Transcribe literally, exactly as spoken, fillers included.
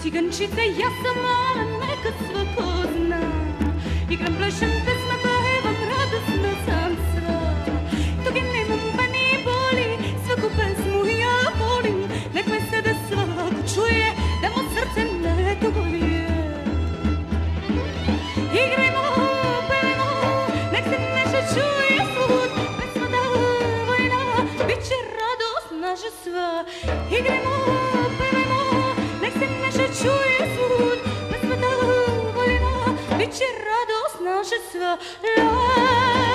Cigančice, ja sam mala, neka svako zna. Igram, plešem, pesma pevam, radosna sam sva. Toga nemam pa ni boli, svaku pesmu ja volim. Nek me sada svako čuje, da mu srce ne dolije. Igrajmo, pevajmo, nek se naša čuje svud. Pesma davojna, bit će radost naša sva. Igrajmo, pevajmo, nek se naša čuje svud. Pesma davojna, bit će radost naša sva.